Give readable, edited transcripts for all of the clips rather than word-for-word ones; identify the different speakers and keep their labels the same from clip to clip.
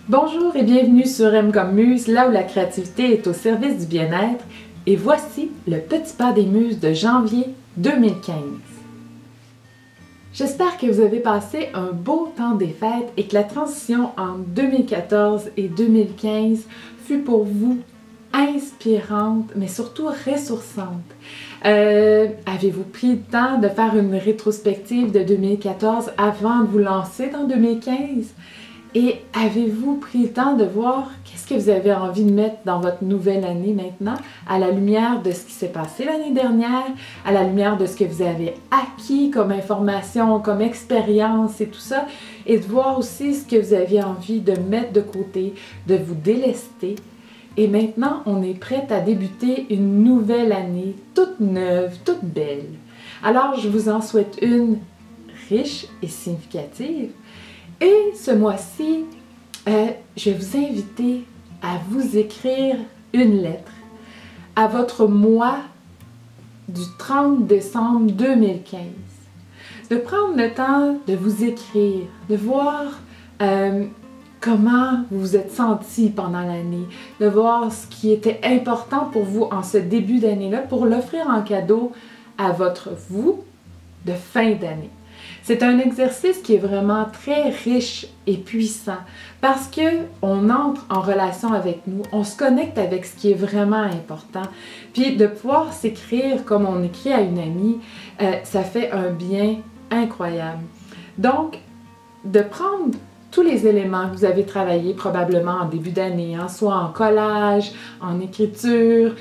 Speaker 1: Bonjour et bienvenue sur M comme Muse, là où la créativité est au service du bien-être. Et voici le petit pas des muses de janvier 2015. J'espère que vous avez passé un beau temps des fêtes et que la transition entre 2014 et 2015 fut pour vous inspirante, mais surtout ressourçante. Avez-vous pris le temps de faire une rétrospective de 2014 avant de vous lancer dans 2015? Et avez-vous pris le temps de voir qu'est-ce que vous avez envie de mettre dans votre nouvelle année maintenant, à la lumière de ce qui s'est passé l'année dernière, à la lumière de ce que vous avez acquis comme information, comme expérience et tout ça, et de voir aussi ce que vous aviez envie de mettre de côté, de vous délester. Et maintenant, on est prête à débuter une nouvelle année, toute neuve, toute belle. Alors, je vous en souhaite une riche et significative. Et ce mois-ci, je vais vous inviter à vous écrire une lettre à votre moi du 30 décembre 2015. De prendre le temps de vous écrire, de voir comment vous vous êtes senti pendant l'année, de voir ce qui était important pour vous en ce début d'année-là pour l'offrir en cadeau à votre vous de fin d'année. C'est un exercice qui est vraiment très riche et puissant parce que on entre en relation avec nous, on se connecte avec ce qui est vraiment important. Puis de pouvoir s'écrire comme on écrit à une amie, ça fait un bien incroyable. Donc, de prendre tous les éléments que vous avez travaillés probablement en début d'année, hein, soit en collage, en écriture,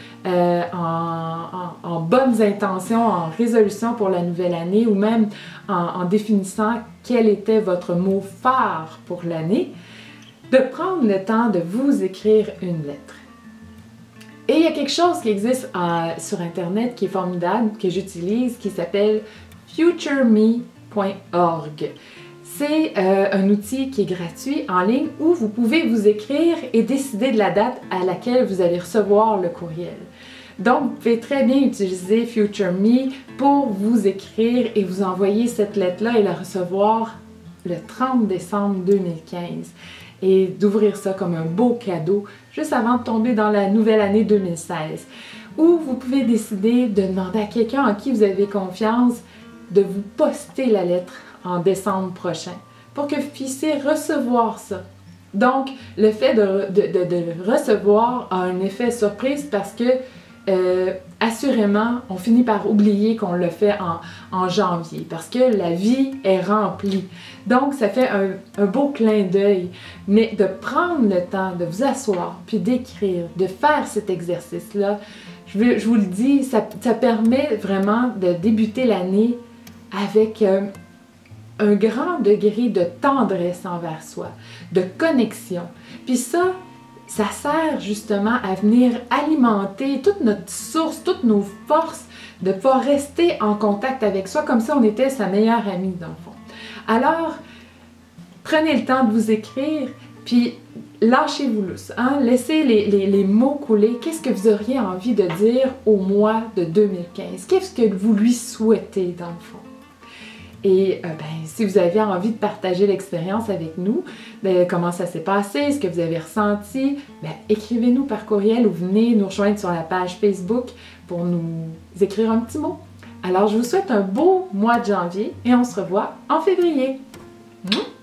Speaker 1: en bonnes intentions, en résolution pour la nouvelle année ou même en définissant quel était votre mot phare pour l'année, de prendre le temps de vous écrire une lettre. Et il y a quelque chose qui existe sur Internet qui est formidable, que j'utilise, qui s'appelle futureme.org. C'est un outil qui est gratuit en ligne où vous pouvez vous écrire et décider de la date à laquelle vous allez recevoir le courriel. Donc, vous pouvez très bien utiliser FutureMe pour vous écrire et vous envoyer cette lettre-là et la recevoir le 30 décembre 2015 et d'ouvrir ça comme un beau cadeau juste avant de tomber dans la nouvelle année 2016. Ou vous pouvez décider de demander à quelqu'un en qui vous avez confiance de vous poster la lettre en décembre prochain pour que vous puissiez recevoir ça. Donc, le fait de recevoir a un effet surprise parce que assurément, on finit par oublier qu'on l'a fait en janvier parce que la vie est remplie. Donc, ça fait un beau clin d'œil, mais de prendre le temps de vous asseoir puis d'écrire, de faire cet exercice-là, je vous le dis, ça permet vraiment de débuter l'année avec un grand degré de tendresse envers soi, de connexion. Puis ça sert justement à venir alimenter toute notre source, toutes nos forces, de pouvoir rester en contact avec soi comme si on était sa meilleure amie dans le fond. Alors, prenez le temps de vous écrire, puis lâchez-vous lousse, hein? Laissez les mots couler. Qu'est-ce que vous auriez envie de dire au mois de 2015? Qu'est-ce que vous lui souhaitez dans le fond? Et si vous avez envie de partager l'expérience avec nous, comment ça s'est passé, ce que vous avez ressenti, écrivez-nous par courriel ou venez nous rejoindre sur la page Facebook pour nous écrire un petit mot. Alors, je vous souhaite un beau mois de janvier et on se revoit en février.